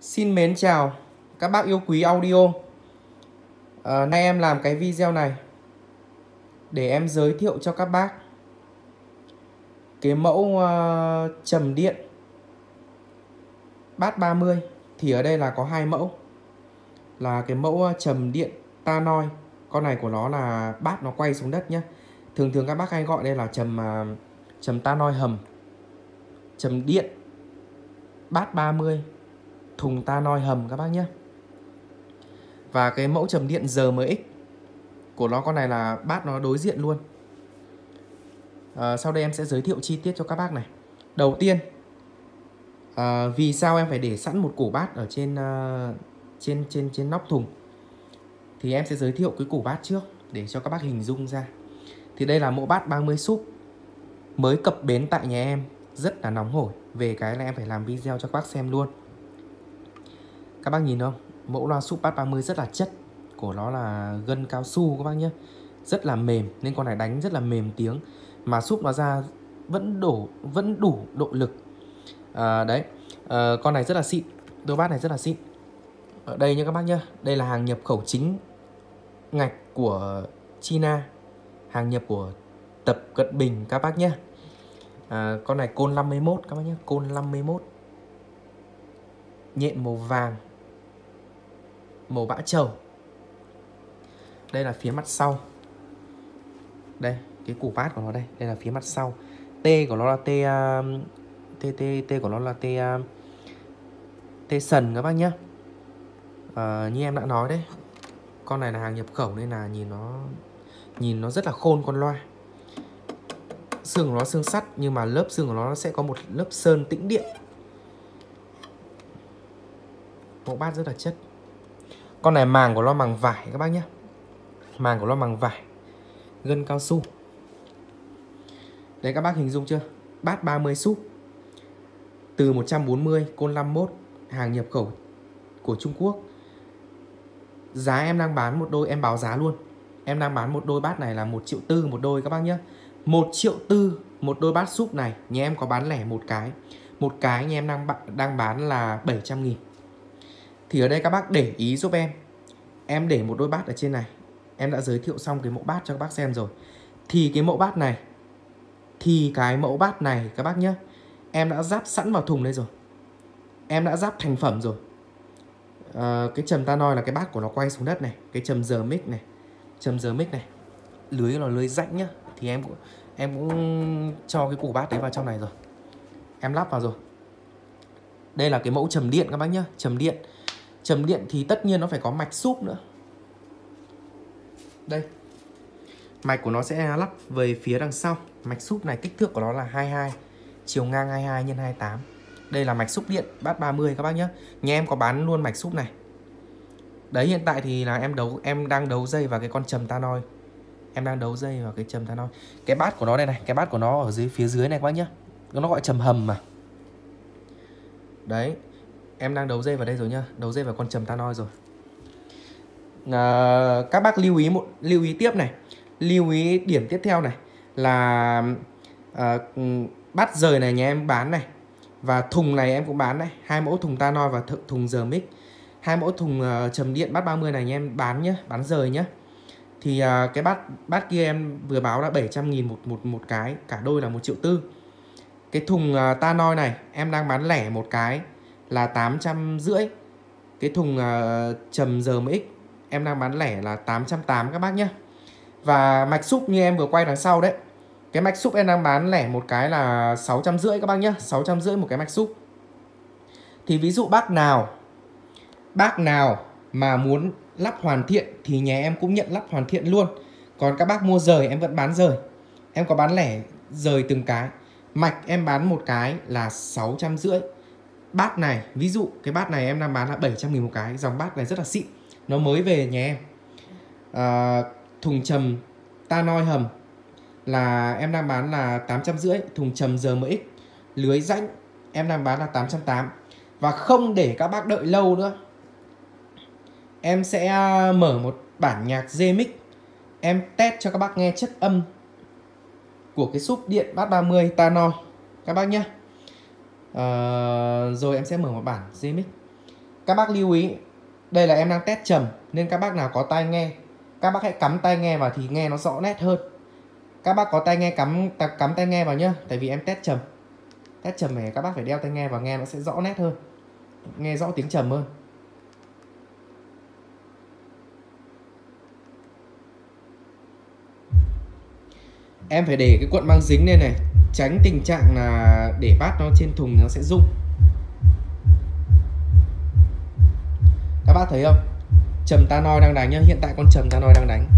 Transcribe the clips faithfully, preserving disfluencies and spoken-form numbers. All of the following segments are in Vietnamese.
Xin mến chào các bác yêu quý audio. à, Nay em làm cái video này để em giới thiệu cho các bác cái mẫu uh, trầm điện bát ba mươi. Thì ở đây là có hai mẫu, là cái mẫu uh, trầm điện Tannoy. Con này của nó là bát nó quay xuống đất nhé. Thường thường các bác hay gọi đây là trầm uh, trầm Tannoy hầm, trầm điện bát ba mươi, thùng Tannoy hầm các bác nhé. Và cái mẫu trầm điện giê em ích của nó, con này là bát nó đối diện luôn. à, Sau đây em sẽ giới thiệu chi tiết cho các bác này. Đầu tiên, à, vì sao em phải để sẵn một củ bát ở trên uh, trên trên trên nóc thùng, thì em sẽ giới thiệu cái củ bát trước để cho các bác hình dung ra. Thì đây là mẫu bát ba mươi súp mới cập bến tại nhà em, rất là nóng hổi. Về cái là em phải làm video cho các bác xem luôn. Các bác nhìn không? Mẫu loa súp bát ba mươi rất là chất, của nó là gân cao su các bác nhé, rất là mềm nên con này đánh rất là mềm tiếng, mà súp nó ra vẫn đủ vẫn đủ độ lực. à, Đấy, à, con này rất là xịn, đôi bát này rất là xịn. Ở đây nha các bác nhé, đây là hàng nhập khẩu chính ngạch của China, hàng nhập của Tập Cận Bình các bác nhé. à, Con này côn năm mươi mốt các bác nhé, côn năm mươi mốt, nhện màu vàng, màu bã trầu. Đây là phía mặt sau. Đây, cái củ bát của nó đây, đây là phía mặt sau. T của nó là T uh, T T T của nó là T uh, T sần các bác nhé. uh, Như em đã nói đấy, con này là hàng nhập khẩu nên là nhìn nó nhìn nó rất là khôn con loa. Xương của nó xương sắt, nhưng mà lớp xương của nó sẽ có một lớp sơn tĩnh điện. Mẫu bát rất là chất. Con này màng của nó màng vải các bác nhé, màng của nó màng vải, gân cao su. Đấy, các bác hình dung chưa? Bát ba mươi súp từ một trăm bốn mươi, côn năm mươi mốt, hàng nhập khẩu của Trung Quốc. Giá em đang bán một đôi, em báo giá luôn, em đang bán một đôi bát này là một triệu tư một đôi các bác nhé. Một triệu tư một đôi bát súp này. Nhà em có bán lẻ một cái. Một cái nhà em đang, đang bán là bảy trăm nghìn. Thì ở đây các bác để ý giúp em, em để một đôi bát ở trên này. Em đã giới thiệu xong cái mẫu bát cho các bác xem rồi. Thì cái mẫu bát này Thì cái mẫu bát này các bác nhé, em đã ráp sẵn vào thùng đây rồi, em đã ráp thành phẩm rồi. à, Cái trầm Tannoy là cái bát của nó quay xuống đất này. Cái trầm giê em ích này, trầm giê em ích này, lưới là lưới rãnh nhá. Thì em cũng em cũng cho cái củ bát đấy vào trong này rồi, em lắp vào rồi. Đây là cái mẫu trầm điện các bác nhá. Trầm điện Trầm điện thì tất nhiên nó phải có mạch súp nữa. Đây, mạch của nó sẽ lắp về phía đằng sau. Mạch súp này kích thước của nó là hai mươi hai, chiều ngang hai mươi hai nhân hai mươi tám. Đây là mạch súp điện bát ba mươi các bác nhé. Nhà em có bán luôn mạch súp này. Đấy, hiện tại thì là em đấu em đang đấu dây vào cái con trầm Tannoy. Em đang đấu dây vào cái trầm Tannoy. Cái bát của nó đây này, cái bát của nó ở dưới phía dưới này các bác nhé. Nó gọi trầm hầm mà. Đấy, em đang đấu dây vào đây rồi nhá, đấu dây vào con trầm Tannoy rồi. à, Các bác lưu ý một lưu ý tiếp này, lưu ý điểm tiếp theo này là à, bát rời này nhà em bán này, và thùng này em cũng bán này. Hai mẫu thùng Tannoy và thùng giê em ích. Hai mẫu thùng uh, trầm điện bát ba mươi này nhà em bán nhé, bán rời nhé. Thì uh, cái bát bát kia em vừa báo là bảy trăm nghìn một, một, một cái, cả đôi là một triệu tư. Cái thùng uh, Tannoy này em đang bán lẻ một cái là tám trăm rưỡi. Cái thùng uh, trầm giê em ích em đang bán lẻ là tám trăm tám mươi các bác nhé. Và mạch súp như em vừa quay đằng sau đấy, cái mạch súp em đang bán lẻ một cái là sáu trăm rưỡi các bác nhé, sáu trăm rưỡi một cái mạch súp. Thì ví dụ bác nào Bác nào mà muốn lắp hoàn thiện thì nhà em cũng nhận lắp hoàn thiện luôn. Còn các bác mua rời em vẫn bán rời. Em có bán lẻ rời từng cái. Mạch em bán một cái là sáu trăm rưỡi. Bát này, ví dụ cái bát này em đang bán là bảy trăm nghìn một cái. Dòng bát này rất là xịn, nó mới về nhà em. à, Thùng trầm Tannoy hầm là em đang bán là tám trăm rưỡi. Thùng trầm giê em ích lưới rãnh em đang bán là tám trăm tám mươi. Và không để các bác đợi lâu nữa, em sẽ mở một bản nhạc remix, em test cho các bác nghe chất âm của cái súp điện bát ba mươi Tannoy các bác nhé. à, Rồi em sẽ mở một bản remix Các bác lưu ý, đây là em đang test trầm nên các bác nào có tai nghe, các bác hãy cắm tai nghe vào thì nghe nó rõ nét hơn. Các bác có tai nghe cắm cắm tai nghe vào nhá, tại vì em test trầm. Test trầm này các bác phải đeo tai nghe vào nghe nó sẽ rõ nét hơn, nghe rõ tiếng trầm hơn. Em phải để cái cuộn băng dính lên này, tránh tình trạng là để bát nó trên thùng nó sẽ rung. Các bác thấy không? Trầm tannoy đang đánh nhá, hiện tại con trầm tannoy đang đánh.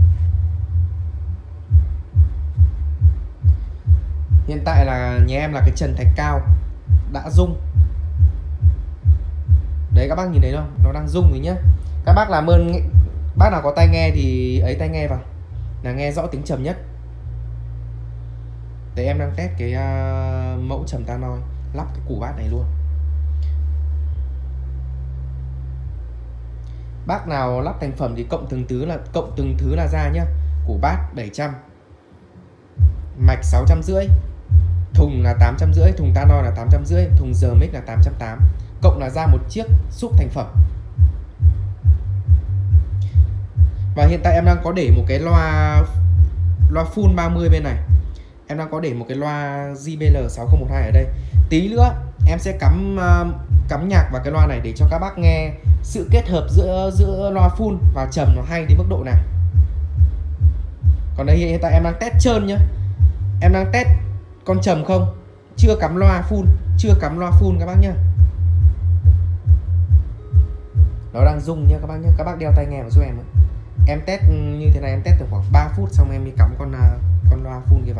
Hiện tại là nhà em là cái trần thạch cao đã rung. Đấy các bác nhìn thấy không? Nó đang rung rồi nhá. Các bác làm ơn, bác nào có tai nghe thì ấy tai nghe vào là nghe rõ tiếng trầm nhất. Đấy em đang test cái uh, mẫu trầm tannoy, lắp cái củ bát này luôn. Bác nào lắp thành phẩm thì cộng từng thứ là cộng từng thứ là ra nhá. Củ bát bảy trăm, mạch sáu trăm rưỡi, thùng là tám trăm rưỡi, thùng tannoy là tám trăm rưỡi, thùng giờ mic là tám trăm tám mươi, cộng là ra một chiếc súp thành phẩm. Và hiện tại em đang có để một cái loa loa full ba mươi bên này. Em đang có để một cái loa J B L sáu không một hai ở đây. Tí nữa em sẽ cắm uh, cắm nhạc vào cái loa này để cho các bác nghe sự kết hợp giữa giữa loa full và trầm nó hay đến mức độ nào. Còn đây hiện tại em đang test trơn nhá. Em đang test con trầm không, chưa cắm loa full, chưa cắm loa full các bác nhá. Nó đang rung nhá các bác nhá. Các bác đeo tai nghe vào giúp em ấy. Em test như thế này, em test được khoảng ba phút xong em đi cắm con con loa full kia vào.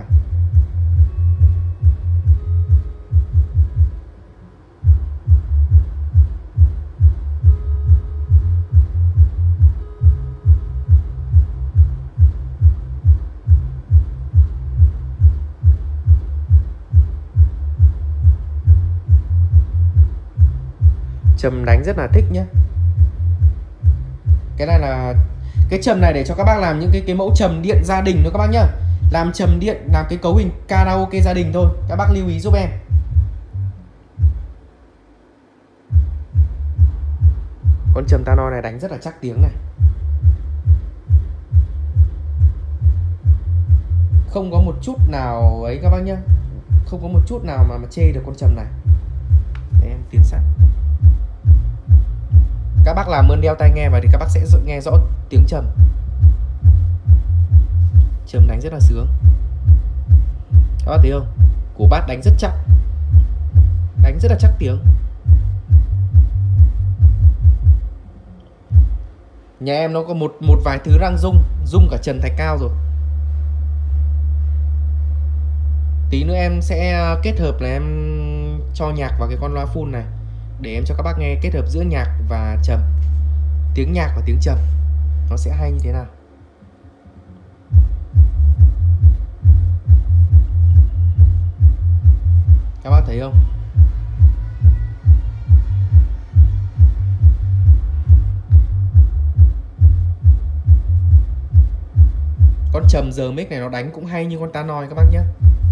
Trầm đánh rất là thích nhá. Cái này là cái trầm này để cho các bác làm những cái cái mẫu trầm điện gia đình thôi các bác nhá. Làm trầm điện, làm cái cấu hình karaoke gia đình thôi. Các bác lưu ý giúp em. Con trầm tannoy này đánh rất là chắc tiếng này. Không có một chút nào ấy các bác nhá. Không có một chút nào mà, mà chê được con trầm này. Để em tiến sát. Các bác làm ơn đeo tai nghe vào thì các bác sẽ nghe rõ tiếng trầm. Trầm đánh rất là sướng. Các bác thấy không? Củ bát đánh rất chắc, đánh rất là chắc tiếng. Nhà em nó có một một vài thứ đang rung, rung cả trần thạch cao rồi. Tí nữa em sẽ kết hợp là em cho nhạc vào cái con loa full này để em cho các bác nghe kết hợp giữa nhạc và trầm, tiếng nhạc và tiếng trầm nó sẽ hay như thế nào. Các bác thấy không? Con trầm giờ mic này nó đánh cũng hay như con tannoy các bác nhé.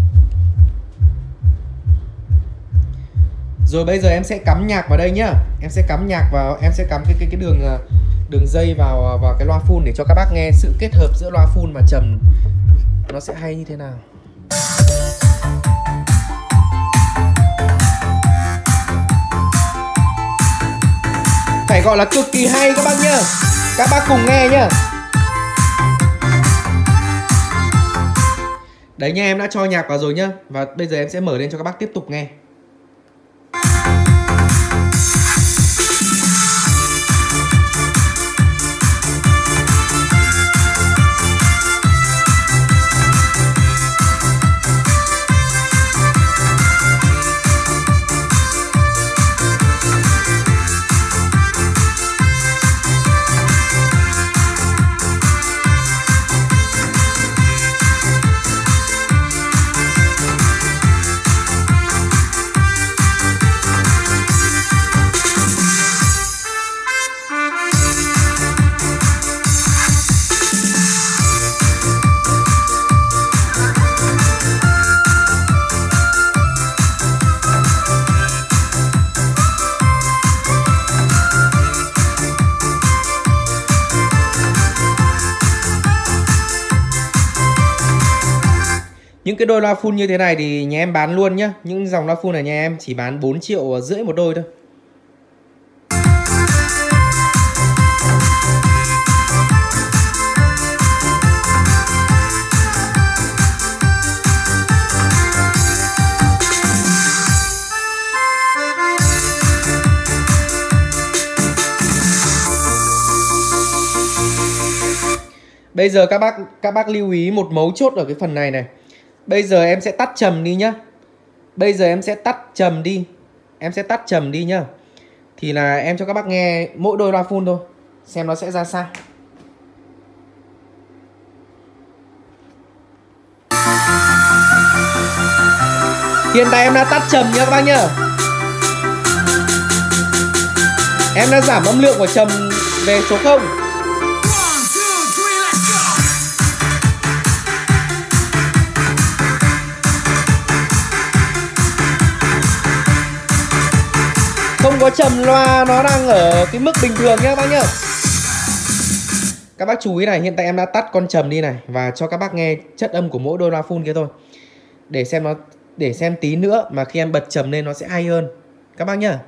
Rồi bây giờ em sẽ cắm nhạc vào đây nhá. Em sẽ cắm nhạc vào, em sẽ cắm cái cái cái đường đường dây vào vào cái loa full để cho các bác nghe sự kết hợp giữa loa full và trầm nó sẽ hay như thế nào. Phải gọi là cực kỳ hay các bác nhá. Các bác cùng nghe nhá. Đấy nha, em đã cho nhạc vào rồi nhá. Và bây giờ em sẽ mở lên cho các bác tiếp tục nghe. Những cái đôi loa full như thế này thì nhà em bán luôn nhá. Những dòng loa full này nhà em chỉ bán bốn triệu rưỡi một đôi thôi. Bây giờ các bác các bác lưu ý một mấu chốt ở cái phần này này. Bây giờ em sẽ tắt trầm đi nhá. Bây giờ em sẽ tắt trầm đi. Em sẽ tắt trầm đi nhá. Thì là em cho các bác nghe mỗi đôi loa full thôi, xem nó sẽ ra sao. Hiện tại em đã tắt trầm nha các bác nhá. Em đã giảm âm lượng của trầm về số không. Không có trầm, loa nó đang ở cái mức bình thường nhé các bác nhá. Các bác chú ý này, hiện tại em đã tắt con trầm đi này và cho các bác nghe chất âm của mỗi đôi loa full kia thôi. Để xem nó để xem tí nữa mà khi em bật trầm lên nó sẽ hay hơn các bác nhá.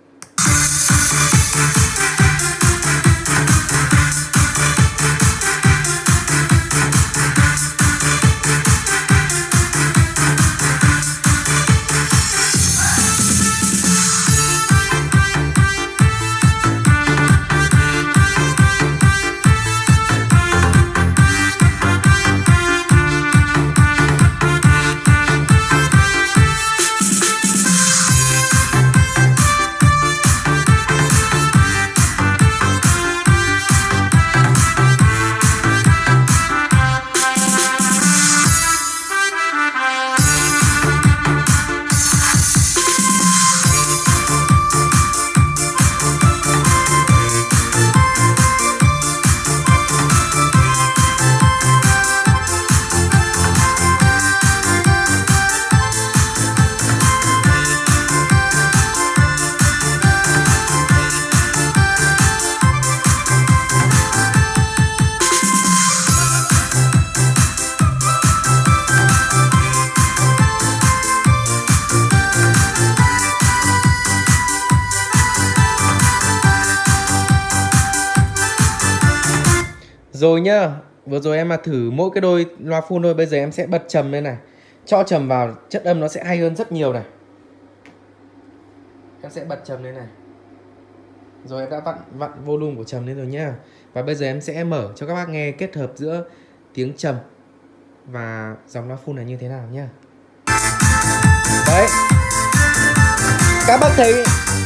Rồi nhá, vừa rồi em mà thử mỗi cái đôi loa full thôi. Bây giờ em sẽ bật trầm lên này, cho trầm vào, chất âm nó sẽ hay hơn rất nhiều này. Em sẽ bật trầm lên này. Rồi em đã vặn vặn volume của trầm lên rồi nhá. Và bây giờ em sẽ mở cho các bác nghe kết hợp giữa tiếng trầm và dòng loa full này như thế nào nhá. Đấy, các bác thấy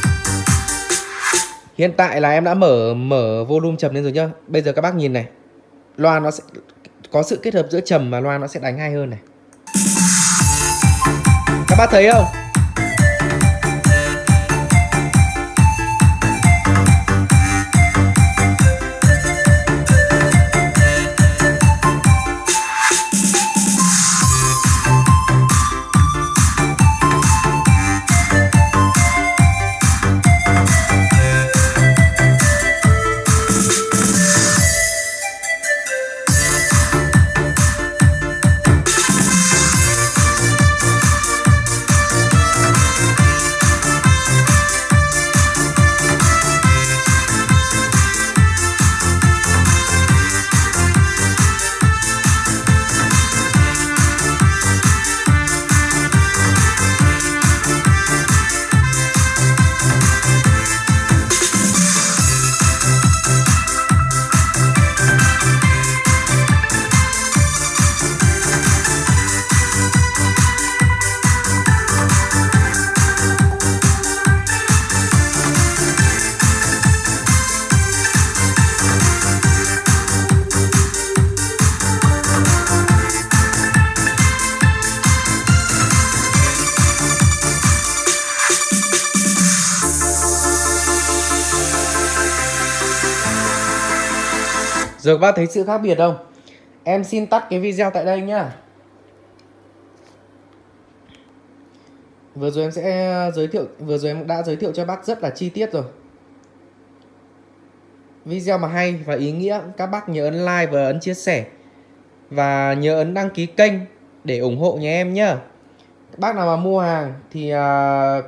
hiện tại là em đã mở mở volume trầm lên rồi nhá. Bây giờ các bác nhìn này, loa nó sẽ có sự kết hợp giữa trầm và loa nó sẽ đánh hay hơn này. Các bác thấy không? Giờ các bác thấy sự khác biệt không? Em xin tắt cái video tại đây nhá. Vừa rồi em sẽ giới thiệu, vừa rồi em đã giới thiệu cho bác rất là chi tiết rồi. Video mà hay và ý nghĩa, các bác nhớ ấn like và ấn chia sẻ. Và nhớ ấn đăng ký kênh để ủng hộ nhà em nhá. Bác nào mà mua hàng thì uh,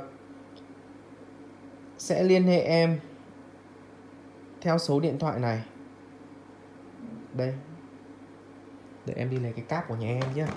sẽ liên hệ em theo số điện thoại này. Đây, để em đi lấy cái cáp của nhà em nhé.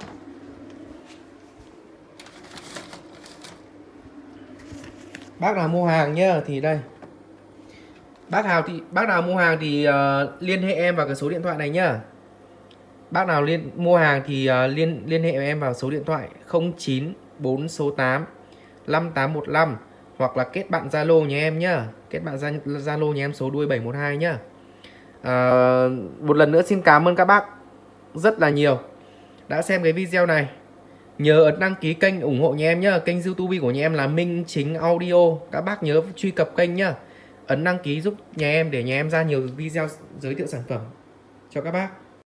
Bác nào mua hàng nhá thì đây. Bác nào thì bác nào mua hàng thì uh, liên hệ em vào cái số điện thoại này nhá. Bác nào liên mua hàng thì uh, liên liên hệ với em vào số điện thoại không chín bốn số tám năm tám một năm hoặc là kết bạn Zalo nhà em nhá. Kết bạn Zalo nhà em số đuôi bảy một hai nhá. Uh, một lần nữa xin cảm ơn các bác rất là nhiều đã xem cái video này. Nhớ ấn đăng ký kênh ủng hộ nhà em nhá. Kênh YouTube của nhà em là Minh Chính Audio. Các bác nhớ truy cập kênh nhá. Ấn đăng ký giúp nhà em để nhà em ra nhiều video giới thiệu sản phẩm cho các bác.